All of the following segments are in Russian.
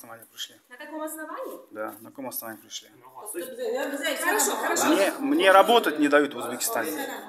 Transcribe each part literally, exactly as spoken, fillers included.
основании пришли? На каком основании? Да, на каком основании пришли? Хорошо, хорошо. Мне, мне работать не дают в Узбекистане.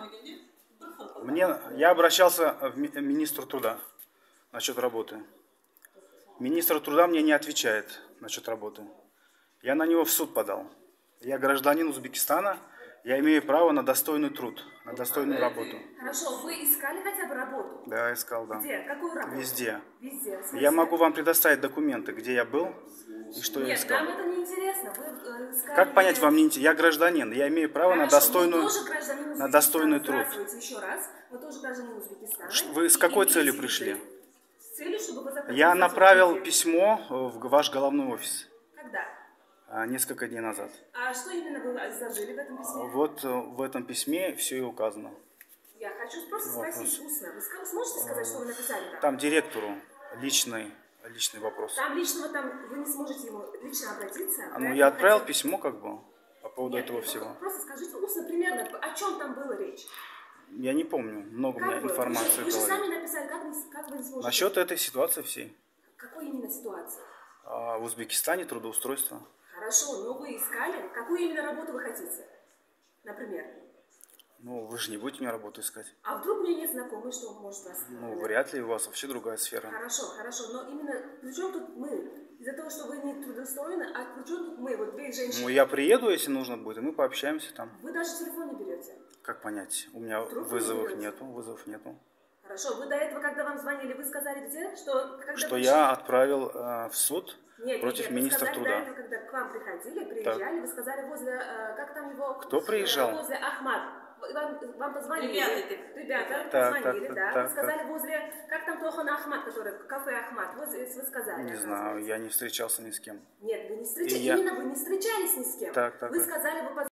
Мне, я обращался к ми- министру труда насчет работы. Министр труда мне не отвечает насчет работы. Я на него в суд подал. Я гражданин Узбекистана, я имею право на достойный труд, на достойную работу. Хорошо, вы искали хотя бы работу? Да, искал, да. Где? Какую работу? Везде. Везде. В смысле? Я могу вам предоставить документы, где я был и что я Нет, искал. нам это не интересно. Вы э, искали... Как понять вам не интересно? Я гражданин, я имею право Хорошо, на достойную, мы тоже гражданин Узбекистана. на достойный труд. Здравствуйте еще раз. Мы тоже гражданин Узбекистана. Вы с И какой имеете целью язык. пришли? С целью, чтобы вы заплатили Я за направил эти- письмо в ваш головной офис Когда? а, несколько дней назад. А что именно вы изложили в этом письме? Вот э, в этом письме все и указано. Я хочу просто Вопрос. спросить устно. Вы ска- сможете сказать, что вы написали там? Там директору личный, личный вопрос. Там личного там вы не сможете ему лично обратиться. А, Для ну, этого я отправил хотя- письмо как бы по поводу Нет, этого вы всего. Просто скажите устно примерно, о чем там была речь. Я не помню, много у меня Как вы? информации Вы же, вы же было. сами написали, как вы, как вы не сможете. Насчет этой ситуации всей. Какой именно ситуации? А, в Узбекистане трудоустройство. Хорошо, но вы искали, какую именно работу вы хотите? Например. Ну, вы же не будете мне работу искать. А вдруг у меня нет знакомых, что он может вас... Ну, вряд ли, у вас вообще другая сфера. Хорошо, хорошо, но именно при чем тут мы? Из-за того, что вы не трудоустроены, а при чем тут мы? Вот две женщины. Ну, я приеду, если нужно будет, и мы пообщаемся там. Вы даже телефон не берете. Как понять? У меня Трудно вызовов берете. нету, вызовов нету. Хорошо, вы до этого, когда вам звонили, вы сказали где? Что, когда Что вы- я отправил э, в суд Нет, против нет, министра вы сказали труда. до этого, когда к вам приходили, приезжали, вы сказали возле, э, как там его... Кто приезжал? Э, возле Ахмад. Вам, вам позвонили. Ребята, Ребята Так, позвонили, так, да. так, вы сказали возле, как там Тохан Ахмад, который, кафе Ахмад, возле, вы сказали. Не знаю, я не встречался ни с кем. Нет, вы не встречались, И я- именно вы не встречались ни с кем. Так, так, вы так. сказали, вы позвонили.